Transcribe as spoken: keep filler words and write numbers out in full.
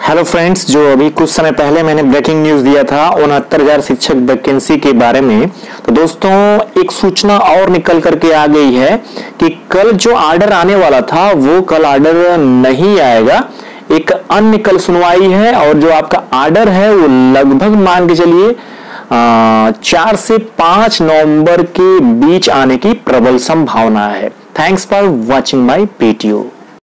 Hello friends, जो अभी कुछ समय पहले मैंने ब्रेकिंग न्यूज दिया था उनहत्तर हजार शिक्षक वैकेंसी के बारे में, तो दोस्तों एक सूचना और निकल करके आ गई है कि कल जो आर्डर आने वाला था वो कल आर्डर नहीं आएगा। एक अन्य कल सुनवाई है और जो आपका आर्डर है वो लगभग मान के चलिए चार से पांच नवंबर के बीच आने की प्रबल संभावना है। Thanks for watching my video.